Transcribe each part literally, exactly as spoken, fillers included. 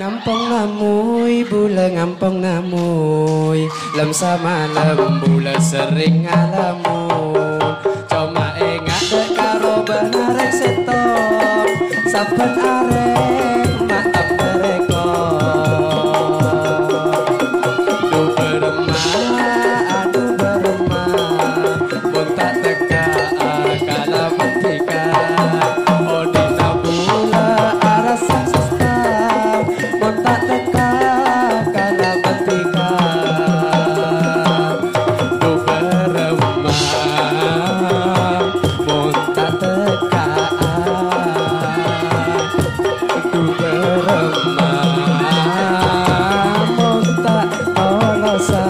ngampong namuy, bula ngampong namuy. Lem sama lem bula sering ngalamun. Cuma ingat dek karo benarek setor. Saben arek maaf mereka. Du beremah, adu beremah. Pun tak teka kala mentika. Oh di tabula aras sesta. Pun tak teka kala mentika. Du beremah. Pun tak teka. Du beremah. Pun tak olosa.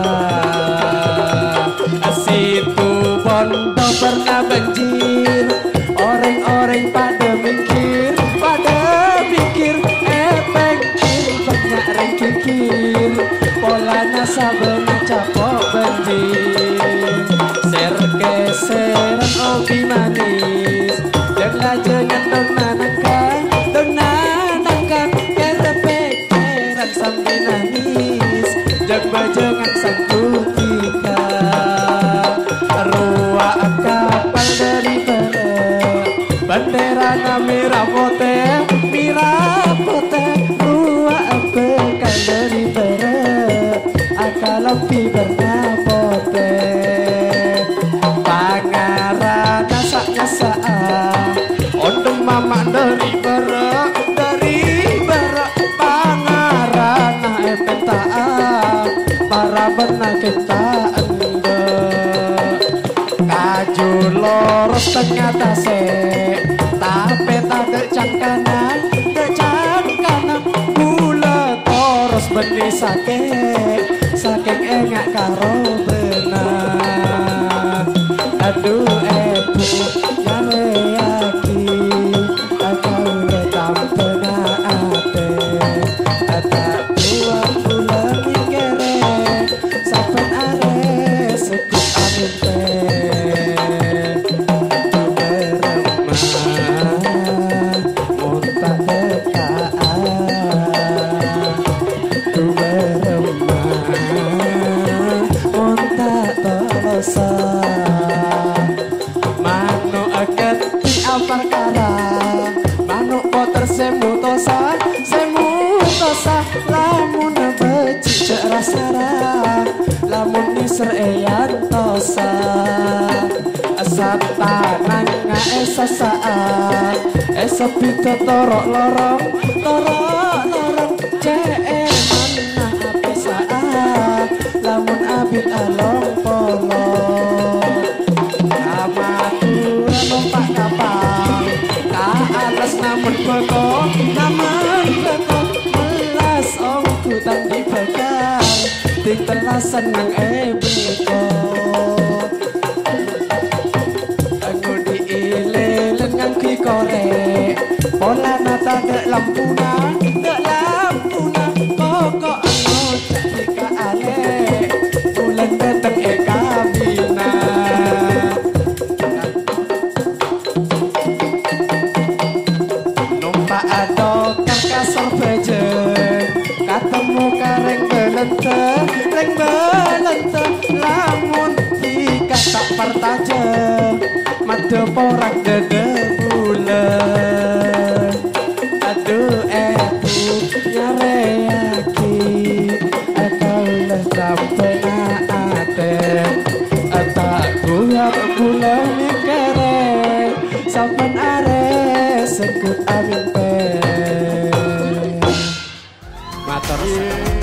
Situ bondo pernah banjir. Orang-orang pada mikir, pada pikir, eh pengkir banyak reng kikir. Polanya sabena capok banjir. Ser keseran obi manis. Jangan jangan dong nanangkan, dong nanangkan. Kerepek keran sambil nangis. Jangan jangan sanggup kita. Ruah kapal dari barat. Bendera na merah putih, merah putih. Ruah bekal dari barat. Akal lebih bernapoteh. Pangarana saknya saat. Ondeng mama dari barat, dari barat. Pangarana epentaan. Para benar kita kaju loros tengah tasek. Tapi tak decang kanan, decang kanan. Gula toros benih sakit, saking engak karo benar. Aduh ebu nyareyaki, akau letam penate. Tak buang bulan ingkere, saben are sekut angin teh. Du beremah, muntah tekaan. Du beremah, muntah tolosa. Manuk ketik apar kala, manuk poter semutosa, semutosa. Lamun becik cek rasara, lamun niser eyan tosa. Asap tangan nga esa saat, esa pito torok lorong, torok lorong. Cek mana api saat, lamun abit along polong. Amatur numpak kapal, ka alas namun beko, namun beko. Melas ongku tak dibekal, ting telasan nang e beko. Aku diilelen ngang ki korek, pola nata dek lampuna, dek lampuna. Koko angot jika alek, bulan datang e kabina. Numpak adokan kasar bejeng, ketemu kareng belente, reng belente. Lamun tiga tak pertajem, madu porak dede bulan. Aduh ebu nyareyaki, akau leh sampai naate. Tak buang bulan mikere, saben are sekut angin teh. Matur.